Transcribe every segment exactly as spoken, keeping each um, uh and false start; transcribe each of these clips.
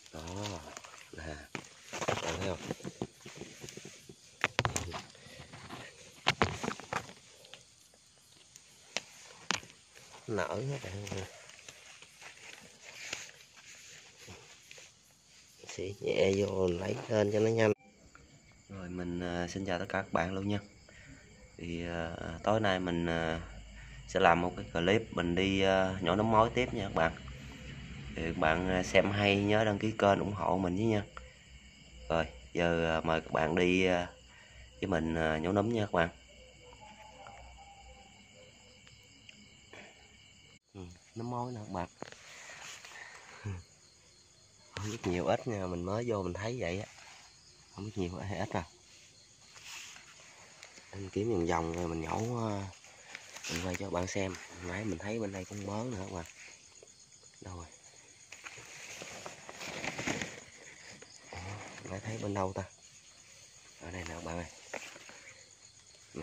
Đó nè, bạn thấy không? Nở các bạn ơi. Xỉ nhẹ vô lấy lên cho nó nhanh. Rồi mình uh, xin chào tất cả các bạn luôn nha. Thì uh, tối nay mình uh, sẽ làm một cái clip mình đi uh, nhổ nấm mối tiếp nha các bạn. Thì các bạn xem hay nhớ đăng ký kênh ủng hộ mình với nha. Rồi giờ uh, mời các bạn đi uh, với mình uh, nhổ nấm nha các bạn. Ừ, nấm mối nè các bạn. Không biết nhiều ít nha, mình mới vô mình thấy vậy á. Không biết nhiều hay ít à. Mình kiếm vòng vòng rồi mình nhổ, mình quay cho các bạn xem. Nãy mình thấy bên đây cũng mớ nữa các bạn. Đâu rồi? Nãy thấy bên đâu ta? Ở đây nè các bạn ơi. Nè.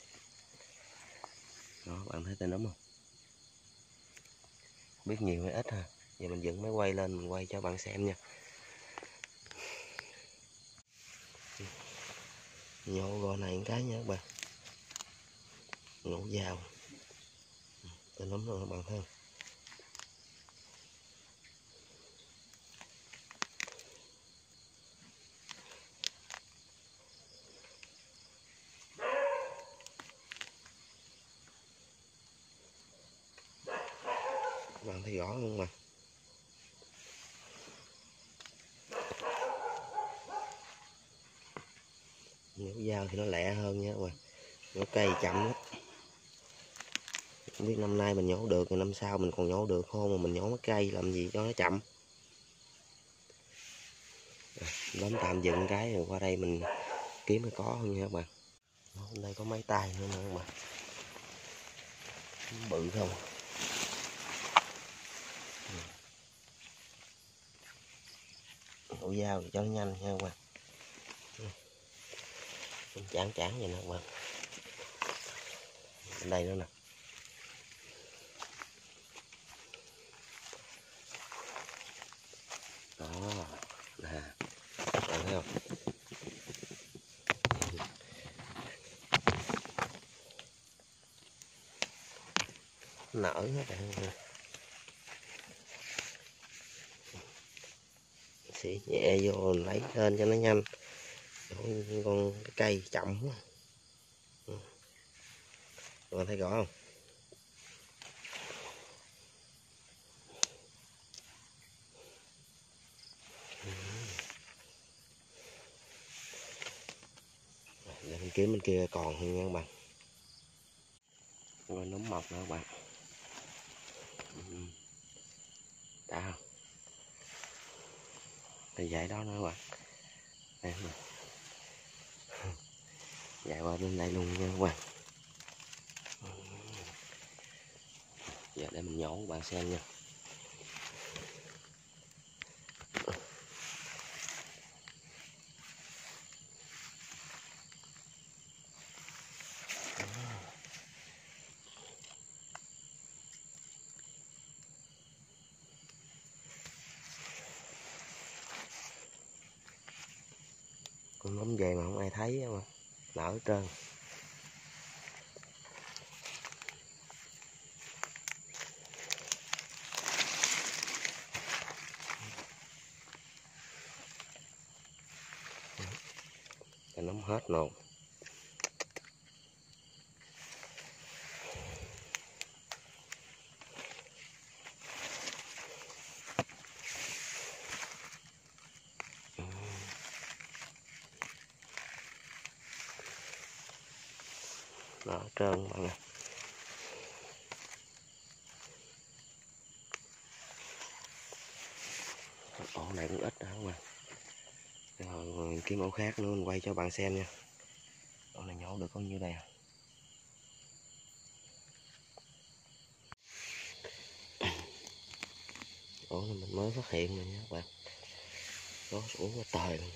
Đó, bạn thấy tên nấm không? Biết nhiều hay ít ha. Giờ mình dựng máy quay lên mình quay cho bạn xem nha. Nhổ gò này một cái nha các bạn. Nhổ dao. Tên nấm rồi các bạn thấy không? Các bạn thấy rõ không mà? Nhổ dao thì nó lẹ hơn nha các bạn. Nhổ cây chậm lắm. Không biết năm nay mình nhổ được rồi năm sau mình còn nhổ được không, mà mình nhổ cái cây làm gì cho nó chậm. Bấm tạm dừng cái rồi qua đây mình kiếm cái có không nha các bạn. Đó, đây có mấy tay nữa nè các bạn. Bự không? Nhổ dao thì cho nó nhanh nha các bạn. Mình chán chán vậy nè các bạn. Bên đây nữa nè. Đó nè, bạn thấy không? Nở các bạn ơi. Xỉ nhẹ vô lấy lên cho nó nhanh. Con cái cây chậm quá. Các bạn thấy rõ không? Để mình kiếm bên kia còn hơn nha các bạn. Rồi nấm mọc nữa các bạn. Đã không? Thì dạy đó nữa các bạn. Đây nè. Dạy qua bên đây luôn nha các bạn. Giờ để mình nhổ các bạn xem nha. Con nấm về mà không ai thấy mà nở hết trơn. Cái nấm hết luôn. Nở hết trơn các bạn nè. Ổ này cũng ít đó các bạn. Rồi mình kiếm ổ khác nữa mình quay cho bạn xem nha. Ổ này nhổ được có nhiêu đây à? Ổ này mình mới phát hiện rồi nha các bạn. Đó xuống quá trời luôn.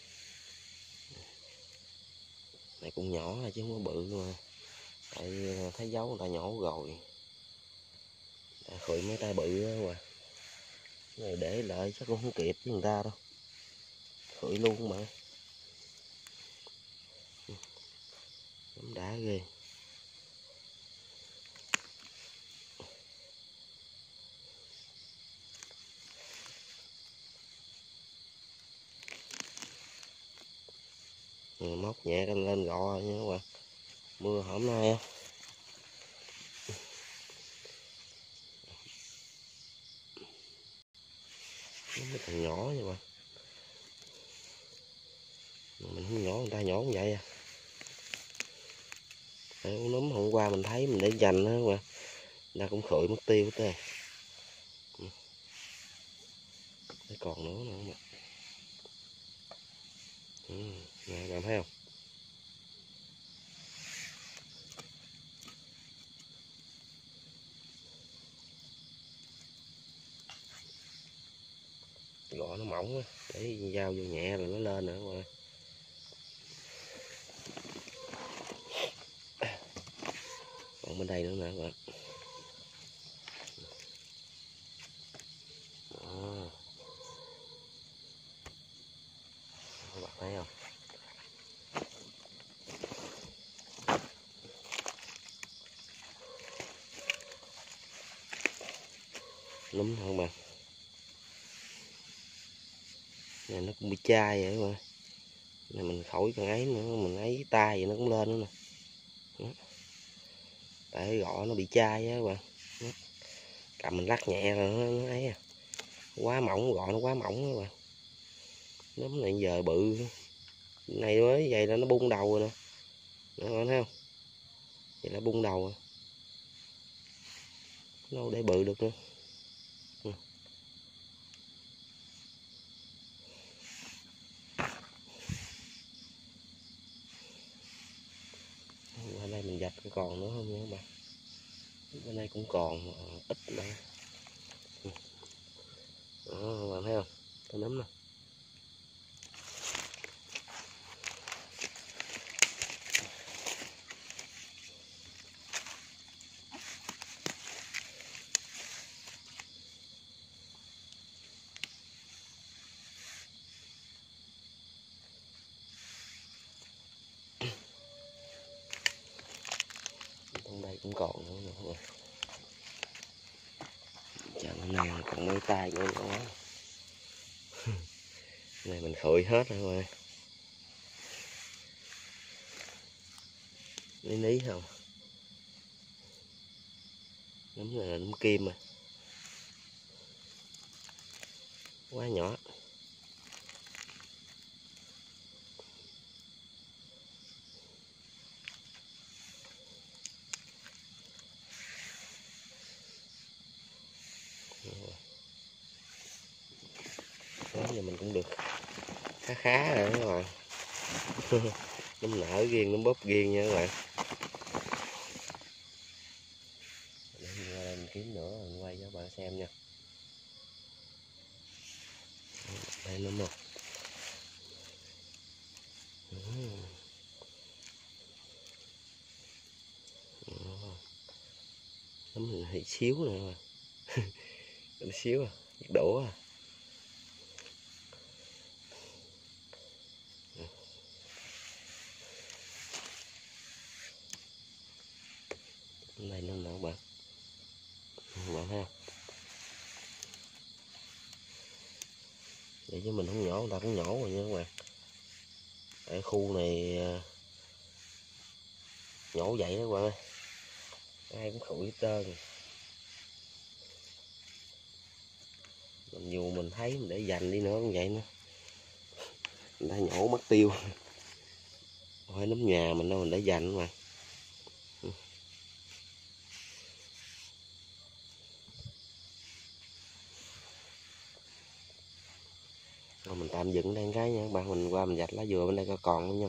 Này cũng nhỏ là chứ không có bự mà. Tại thấy dấu người ta nhổ rồi. Đã khởi mấy tay bự đó các bạn. Này để lại chắc cũng không kịp với người ta đâu, khởi luôn mà. Nấm đã ghê. Rồi, móc nhẹ cái lên gọ nha các bạn. Mưa hôm nay không. Nó còn nhỏ nha bạn. Mình không nhỏ, người ta nhỏ như vậy à. Đấy, nấm hôm qua mình thấy mình để dành đó các bạn. Người ta cũng khởi mất tiêu hết trơn. Đấy, còn nữa nữa mà. Ừ, nè bạn thấy không? Gọ nó mỏng á, để dao vô nhẹ rồi nó lên nữa các bạn. Còn bên đây nữa nè các bạn. Đó. Các bạn thấy không? Nấm không bạn. Này nó cũng bị chai vậy các bạn. Này mình khỏi cần ấy nữa, mình ấy tay vậy nó cũng lên nữa nè. Tại gọ nó bị chai á các bạn. Đó. Cầm mình lắc nhẹ rồi nó, nó ấy à. Quá mỏng, gọ nó quá mỏng các bạn. Nấm này giờ bự. Này mới vậy là nó bung đầu rồi nè. Đó, các bạn thấy không? Vậy là bung đầu rồi. Đâu để bự được nữa. Ừ. Bên đây mình dạch còn nữa không nha các bạn. Bên đây cũng còn ít nữa. Đó, các bạn thấy không? Cái nấm nè. Trong đây cũng còn nữa nè các bạn. Chà, bên này còn mấy tay nữa nữa. Này mình khơi hết rồi các bạn. Ní ní không? Nấm này là nấm kim à. Quá nhỏ. Đó, giờ mình cũng được khá khá rồi các bạn. Nấm nở riêng, nấm bóp riêng nha các bạn. Để mình qua đây mình kiếm nữa mình quay cho các bạn xem nha. Đây nấm một. Nấm này hơi xíu nữa mà. Xíu à, đổ à. Đây nó nở bạn. Bạn thấy không? Vậy chứ mình không nhỏ, người ta cũng nhỏ rồi nha các bạn. Ở khu này nhỏ vậy đó các bạn ơi. Ai cũng khủi hết trơn. Mình dù mình thấy mình để dành đi nữa cũng vậy nữa. Người ta nhổ mất tiêu. Không phải nấm nhà mình đâu, mình để dành mà. Rồi mình tạm dừng đây cái nha các bạn, mình qua mình dạch lá dừa bên đây coi còn không nha.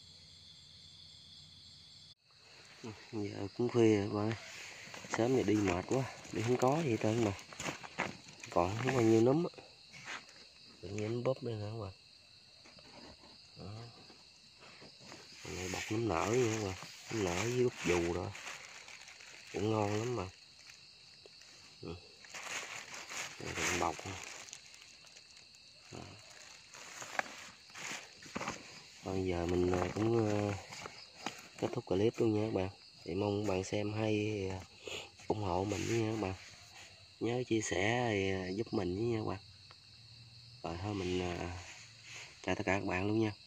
Giờ cũng khuya rồi các bạn. Sớm này đi mệt quá, đi không có gì hết trơn mà. Còn không bao nhiêu nấm á. Tự nhiên nấm bóp đây nè các bạn. Đó. Này bọc nấm nở nha các bạn. Nấm nở với úp dù rồi. Cũng ngon lắm mà. Ừ. Đây bọc. Bây giờ mình cũng kết thúc clip luôn nha các bạn. Thì mong các bạn xem hay ủng hộ mình nha các bạn. Nhớ chia sẻ giúp mình nha các bạn. Rồi thôi mình chào tất cả các bạn luôn nha.